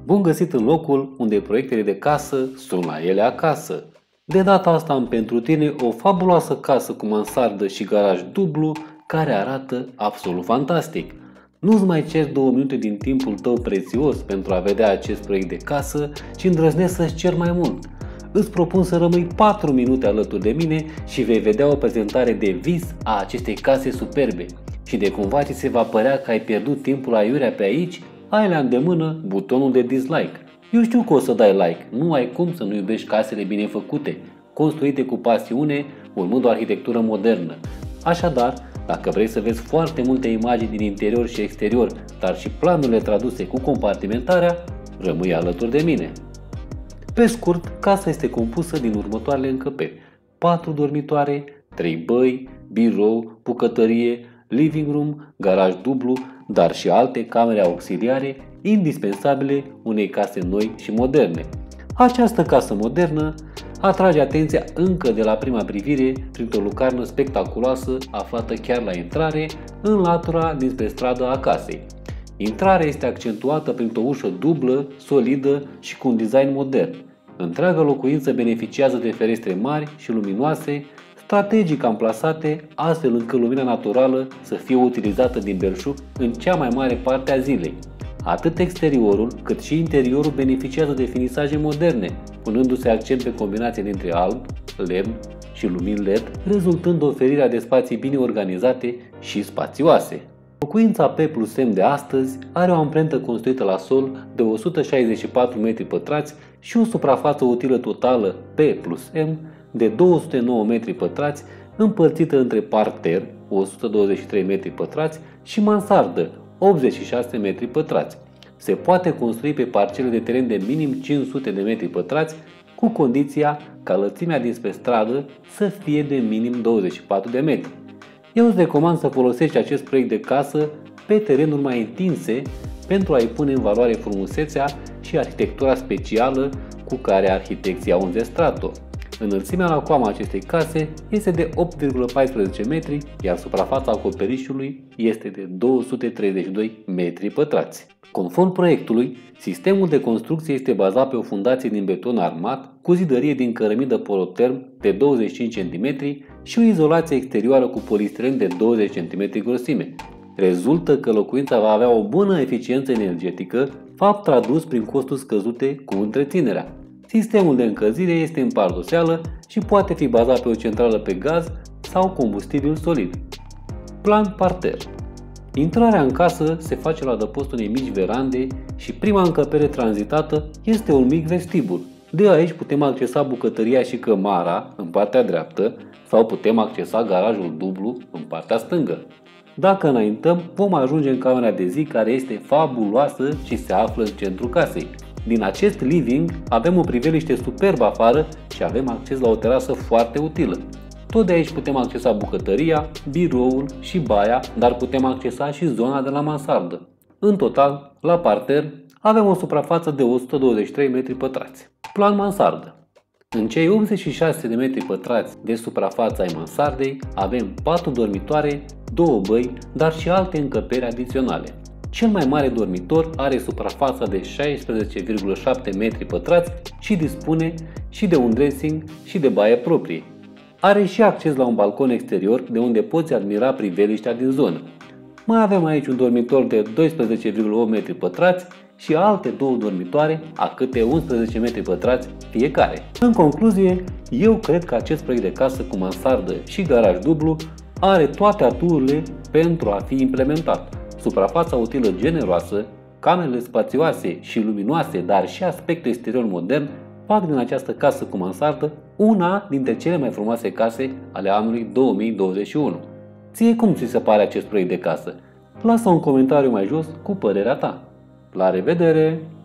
Bun găsit în locul unde proiectele de casă sunt la ele acasă. De data asta am pentru tine o fabuloasă casă cu mansardă și garaj dublu care arată absolut fantastic. Nu-ți mai ceri 2 minute din timpul tău prețios pentru a vedea acest proiect de casă, ci îndrăznesc să-ți cer mai mult. Îți propun să rămâi 4 minute alături de mine și vei vedea o prezentare de vis a acestei case superbe. Și de cumva ți se va părea că ai pierdut timpul aiurea pe aici, ai la îndemână butonul de dislike. Eu știu că o să dai like, nu ai cum să nu iubești casele bine făcute, construite cu pasiune, urmând o arhitectură modernă. Așadar, dacă vrei să vezi foarte multe imagini din interior și exterior, dar și planurile traduse cu compartimentarea, rămâi alături de mine. Pe scurt, casa este compusă din următoarele încăperi: 4 dormitoare, 3 băi, birou, bucătărie, living room, garaj dublu, dar și alte camere auxiliare indispensabile unei case noi și moderne. Această casă modernă atrage atenția încă de la prima privire printr-o lucarnă spectaculoasă aflată chiar la intrare, în latura dinspre stradă a casei. Intrarea este accentuată printr-o ușă dublă, solidă și cu un design modern. Întreaga locuință beneficiază de ferestre mari și luminoase, strategic amplasate, astfel încât lumina naturală să fie utilizată din belșug în cea mai mare parte a zilei. Atât exteriorul cât și interiorul beneficiază de finisaje moderne, punându-se accent pe combinația dintre alb, lemn și lumini LED, rezultând oferirea de spații bine organizate și spațioase. Locuința P+M de astăzi are o amprentă construită la sol de 164 m2 și o suprafață utilă totală P+M de 209 m2, împărțită între parter, 123 m2, și mansardă, 86 m2. Se poate construi pe parcele de teren de minim 500 de m2, cu condiția ca lățimea dinspre stradă să fie de minim 24 de metri. Eu îți recomand să folosești acest proiect de casă pe terenuri mai întinse pentru a-i pune în valoare frumusețea și arhitectura specială cu care arhitecții au înzestrat-o. Înălțimea la coama acestei case este de 8,14 metri, iar suprafața acoperișului este de 232 metri pătrați. Conform proiectului, sistemul de construcție este bazat pe o fundație din beton armat cu zidărie din cărămidă poroterm de 25 cm și o izolație exterioară cu polistiren de 20 cm grosime. Rezultă că locuința va avea o bună eficiență energetică, fapt tradus prin costuri scăzute cu întreținerea. Sistemul de încălzire este în pardoseală și poate fi bazat pe o centrală pe gaz sau combustibil solid. Plan parter. Intrarea în casă se face la adăpostul unei mici verande și prima încăpere tranzitată este un mic vestibul. De aici putem accesa bucătăria și cămara în partea dreaptă sau putem accesa garajul dublu în partea stângă. Dacă înaintăm, vom ajunge în camera de zi, care este fabuloasă și se află în centrul casei. Din acest living avem o priveliște superbă afară și avem acces la o terasă foarte utilă. Tot de aici putem accesa bucătăria, biroul și baia, dar putem accesa și zona de la mansardă. În total, la parter, avem o suprafață de 123 m2. Plan mansardă. În cei 86 de m2 de suprafață ai mansardei avem 4 dormitoare, 2 băi, dar și alte încăperi adiționale. Cel mai mare dormitor are suprafața de 16,7 m2 și dispune și de un dressing și de baie proprie. Are și acces la un balcon exterior de unde poți admira priveliștea din zonă. Mai avem aici un dormitor de 12,8 m2 și alte 2 dormitoare a câte 11 m2 fiecare. În concluzie, eu cred că acest proiect de casă cu mansardă și garaj dublu are toate aturile pentru a fi implementat. Suprafața utilă generoasă, camerele spațioase și luminoase, dar și aspectul exterior modern fac din această casă cu mansardă una dintre cele mai frumoase case ale anului 2021. Ție cum ți se pare acest proiect de casă? Lasă un comentariu mai jos cu părerea ta. La revedere!